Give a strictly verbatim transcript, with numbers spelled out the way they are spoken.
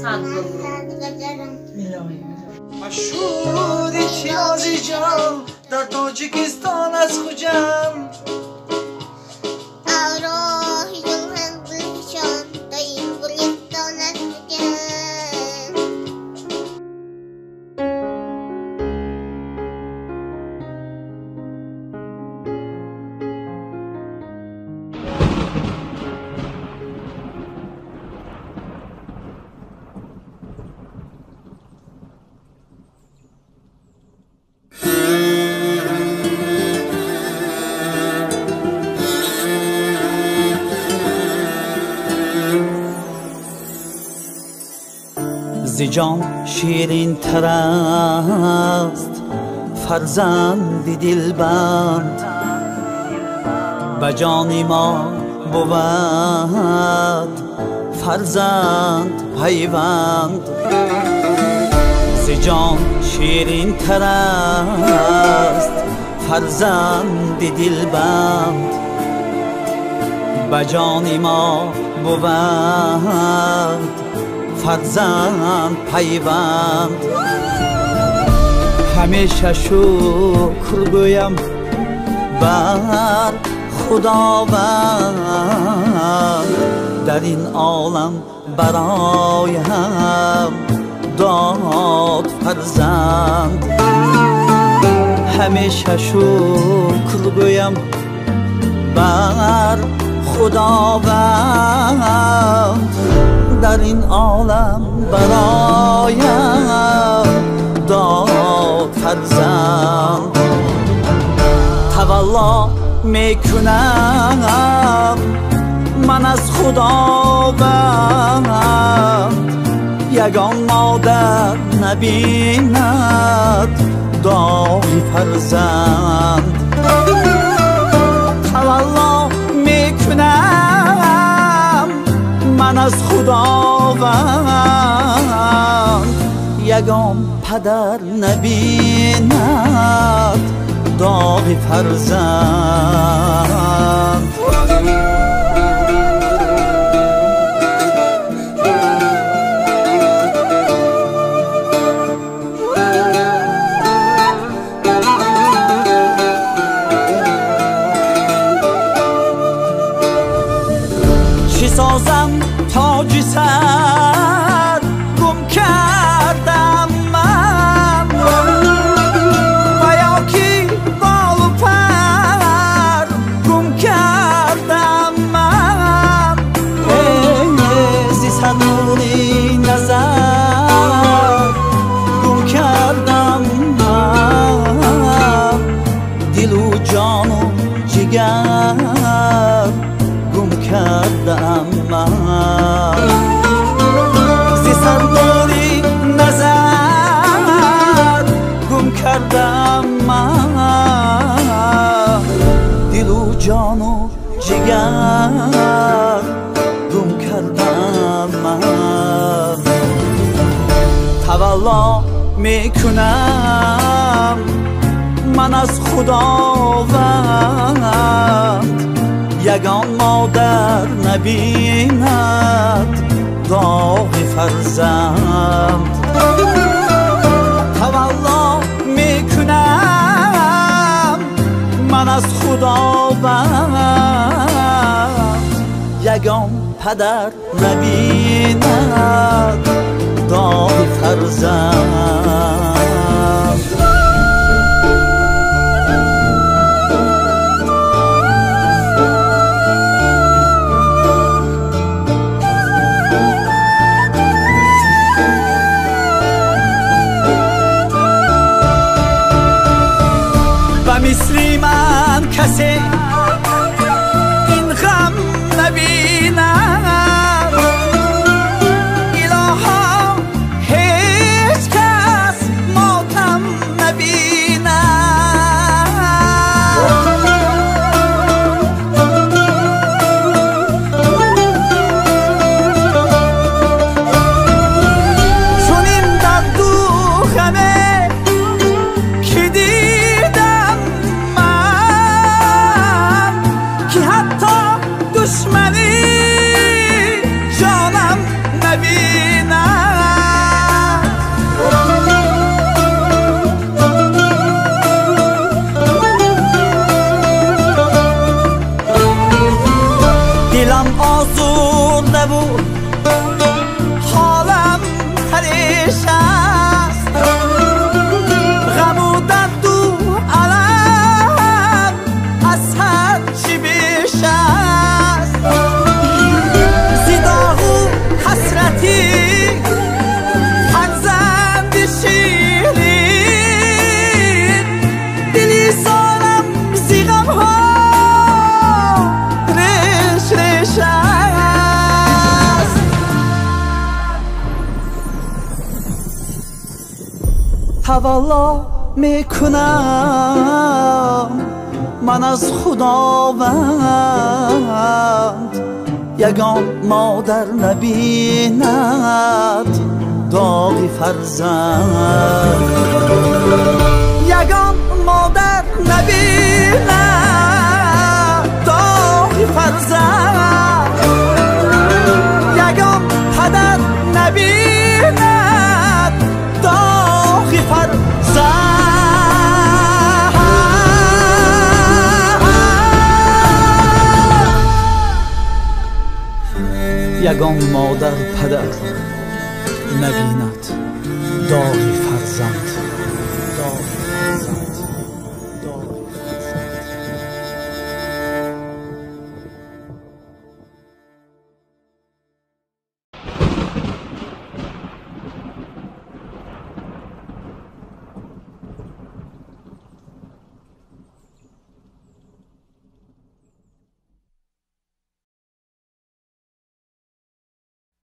مشهور یازی جان در تاجیکستان از خوجم زیجان شیرین تر است فرزند دلبند به جان ما بود فرزند پیوند زیجان شیرین تر است فرزند دلبند به جان ما بود فرزند پیوند همیشه شکر گویم بر خداوند در این عالم برایم داد فرزند همیشه شکر گویم بر خداوند در این عالم برایم داد فرزند تولا میکنم من از خداوند یگان مادر نبیند داغ فرزند تولا میکنم من از خداوند یگان پدر نبیند داغ فرزند چی سازم تاج سر گم کردم من و یا کی بال و پر گم کردم من زی سر نوری نظر گم کردم من دل و جان و جگر گم کردم من زی سرداری نظر گم کردم من دل و جان و جگر گم کردم من تولا میکنم من از خداوند یگان مادر نبیند داغ فرزند تولا میکنم من از خداوند یگان پدر نبیند داغ فرزند مثل من کسی این غم نبیند الها هیچ کس شب و حالم پریش است غم و درد و علم از هر چی بیش است زیداغ و حسرتی فرزند شیرین دلی سالم زیغم ها ریش ریش است توالا میکنم من از خداوند یگان مادر نبیند داغی فرزند یگان مادر نبیند داغی فرزند یگان پدر نبیند داغی فرزند یگان مادر پدر نبیند داغی فرزند